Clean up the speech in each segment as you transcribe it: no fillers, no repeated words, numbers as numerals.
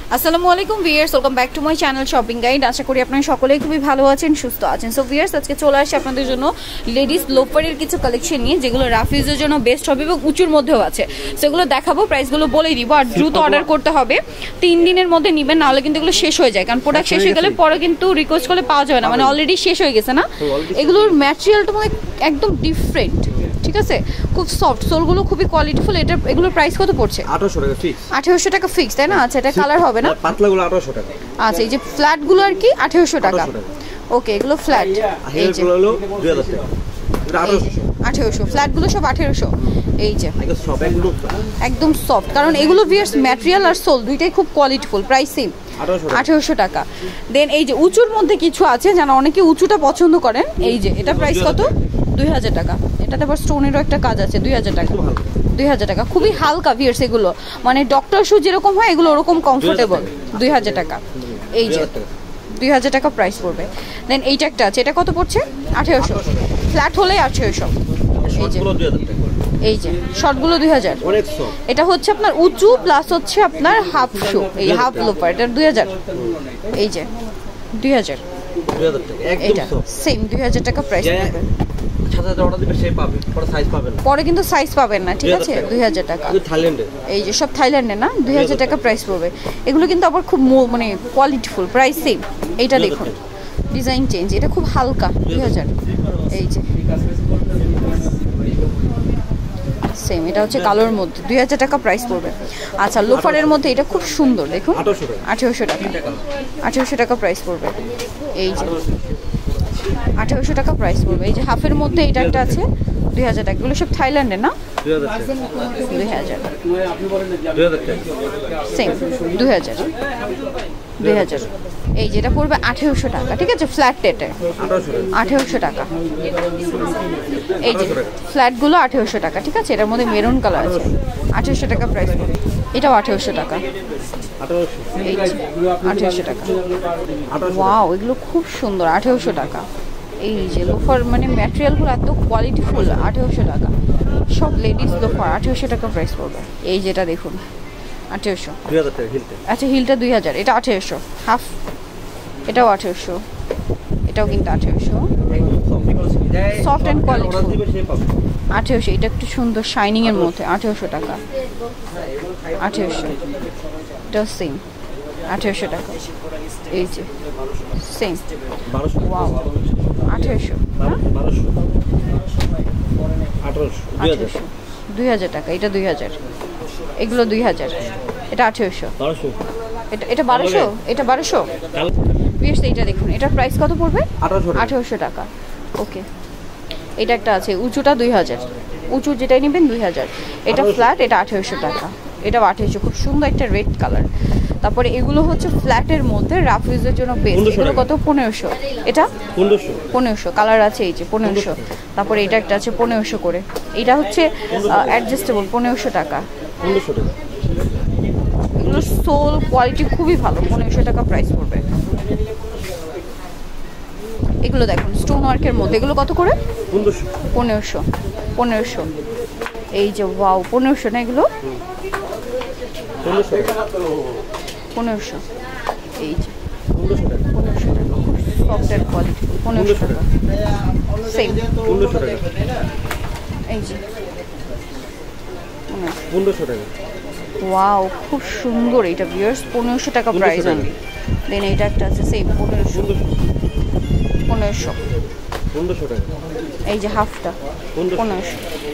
আসসালামু আলাইকুম viewers, welcome back to my channel shopping guide. আশা করি আপনারা সকলেই খুবই ভালো আছেন, সুস্থ আছেন। সো ভিউয়ার্স, আজকে চলে আসছি আপনাদের জন্য লেডিস লোফারের কিছু কালেকশন নিয়ে, যেগুলো রাফিউজের জন্য বেস্ট হবে এবং উঁচুর মধ্যেও আছে। সেগুলো দেখাবো, প্রাইসগুলো বলেই দিব। আর দ্রুত অর্ডার করতে হবে, 3 দিনের মধ্যে নেবেন, নাহলে কিন্তু এগুলো শেষ হয়ে যায়। কারণ প্রোডাক্ট শেষ হয়ে গেলে পরে কিন্তু রিকোয়েস্ট করলে পাওয়া যাবে না, মানে অলরেডি শেষ হয়ে গেছে না। এগুলোর ম্যাটেরিয়ালটা মানে একদম ডিফারেন্ট, ঠিক আছে, খুব সফট, সোলগুলো খুবই কোয়ালিটিফুল। এটা এগুলোর প্রাইস কত পড়ছে? 1800 টাকা ফিক্স। 1800 টাকা ফিক্স, তাই না? আচ্ছা, এটা কালার হবে না, পাতলাগুলো 1800 টাকা। আচ্ছা, এই যে ফ্ল্যাট গুলো আর কি 1800 টাকা। ওকে, এগুলো ফ্ল্যাট, এই যে হলো 2000 টাকা। এটা 1800, ফ্ল্যাট গুলো সব 1800। এই যে একদম সফট, কারণ এগুলো ভিউয়ার্স ম্যাটেরিয়াল আর সোল দুইটাই খুব কোয়ালিটিফুল। প্রাইস সেম 1800 টাকা। দেন এই যে উঁচুর মধ্যে কিছু আছে, যারা অনেকে উঁচুটা পছন্দ করেন, এই যে এটা প্রাইস কত? 2000 টাকা। এটাতে আবার স্টোনেরও একটা কাজ আছে। 2000 টাকা, 2000 টাকা। খুবই হালকা ভিউয়ার্স, এগুলো মানে ডক্টর শু যেরকম হয় এগুলো ওরকম কমফোর্টেবল। 2000 টাকা, এই যে 2000 টাকা প্রাইস পড়বে। দেন এইটা একটা আছে, এটা কত পড়ছে? 1800, ফ্ল্যাট হলে 1800। এই যে শর্টগুলো 2000। এটা হচ্ছে আপনার উঁচু প্লাস হচ্ছে আপনার হাফ শু, এই হাফ লোফার, এটা 2000। এই যে 2000, এটা সেম 2000 টাকা প্রাইস পড়বে। পরে কিন্তু সাইজ পাবেন না, ঠিক আছে? 2000 টাকা। এই যে সব থাইল্যান্ডে না, 2000 টাকা প্রাইস পড়বে। এগুলো কিন্তু আবার খুব মানে কোয়ালিটিফুল, প্রাইস সেম। এইটা দেখুন, ডিজাইন চেঞ্জ, এটা খুব হালকা, 2000। এই যে সেম, এটা হচ্ছে কালোর মধ্যে, 2000 টাকা প্রাইস পড়বে। আচ্ছা, লোফারের মধ্যে এটা খুব সুন্দর, দেখুন 1800 টাকা, 1800 টাকা প্রাইস পড়বে। এই যে 1800 টাকা প্রাইস পড়বে। এই যে হাফের মধ্যে এটা একটা আছে, 2000 টাকা। এগুলো সব থাইল্যান্ডে না, 2000 সেম, 2000। এই যেটা পড়বে 1800 টাকা, ঠিক আছে? ফ্ল্যাট রেটে 1800 টাকা। এই যে ফ্ল্যাটগুলো 1800 টাকা, ঠিক আছে? এটার মধ্যে মেরুন কালার আছে, 1800 টাকা প্রাইস পড়বে। এটাও 1800 টাকা, এই যে 1800 টাকা। ওয়াও, এগুলো খুব সুন্দর, 1800 টাকা। এই যে লোফার মানে ম্যাটেরিয়ালগুলো এত কোয়ালিটিফুল, 1800 টাকা। সব লেডিস লোফার 1800 টাকা প্রাইস পড়বে। এই যেটা দেখুন 1800। আচ্ছা, হিলটা 2000, এটা 1800। হাফ, এটাও 1800, এটাও কিন্তু 1800। Soft and qualityful, 1800। এটা একটু সুন্দর শাইনিং এর মধ্যে, 1800 টাকা, 1800। এটাও সেম, 1800 টাকা। এই যে সেম, ওয়াও, 1800, 2000 টাকা। এটা 2000, এগুলো 2000, এটা 1800, এটা 1200, এটা 1200। বেশ, এইটা দেখুন, এটার প্রাইস কত পড়বে? 1800 টাকা। ওকে, এটা একটা আছে, উঁচুটা 2000, উঁচু যেটাই নেবেন 2000। এটা ফ্ল্যাট, এটা 1800 টাকা, এটাও 1800। খুব সুন্দর একটা রেড কালার। তারপরে এগুলো হচ্ছে ফ্ল্যাটের মধ্যে রাফিউজের জন্য বেস্ট। এগুলো কত? 1500। এটা 1500 কালার আছে, এই যে 1500। তারপরে এটা একটা আছে 1500 করে। এটা হচ্ছে অ্যাডজাস্টেবল, 1500 টাকা। এগুলো সোল কোয়ালিটি খুবই ভালো, 1500 টাকা প্রাইস পড়বে। এগুলো দেখুন স্টোন ওয়ার্কের মধ্যে, এগুলো কত করে? 1500। এই যে ওয়াও, 1500 না এগুলো? 1500। এই যে 1500 টাকা, খুব সফট এন্ড কোয়ালিটি, 1500 টাকা সেম। এই যে 1500 টাকা। ওয়াও, খুব সুন্দর। এটা ভিউয়ার্স 1500 টাকা প্রাইস অনলি। দেন এইটা একটা আছে সেম, 1500 টাকা। এই যে হাফটা 1500।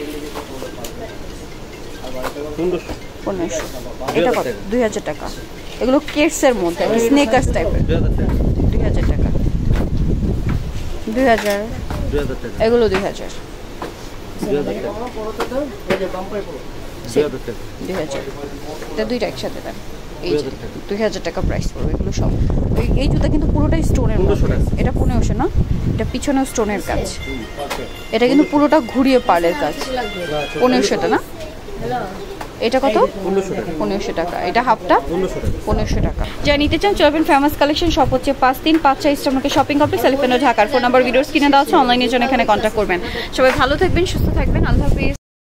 এটা কত? 2000 টাকা। এগুলো কেটসের মধ্যে, স্নেকার্স টাইপের, 2000 টাকা। 2000, এগুলো 2000। 2000, এটা দুইটা একসাথে দেন। এই যে 2000 টাকা প্রাইস পড়বে। এগুলো সব এই জুতা কিন্তু পুরোটাই স্টোনের মধ্যে। এটা 1500 না, এটা পিছনেও স্টোনের কাজ। এটা কিন্তু পুরোটা ঘুরিয়ে পার্লের কাজ। 1500টা না, এটা কত? 1500 টাকা। এটা হাফটা 1500 টাকা। যা নিতে চান চলবেন ফেমাস কালেকশন, শপ হচ্ছে 5354 ইস্টার্নকে শপিং কমপ্লেক্স, এলিফ্যান্ট রোড, ঢাকার। ফোন নাম্বার ভিডিওস কিনে দেওয়া আছে, অনলাইনের জন্য এখানে কন্ট্যাক্ট করবেন। সবাই ভালো থাকবেন, সুস্থ থাকবেন, আল্লাহ হাফেজ।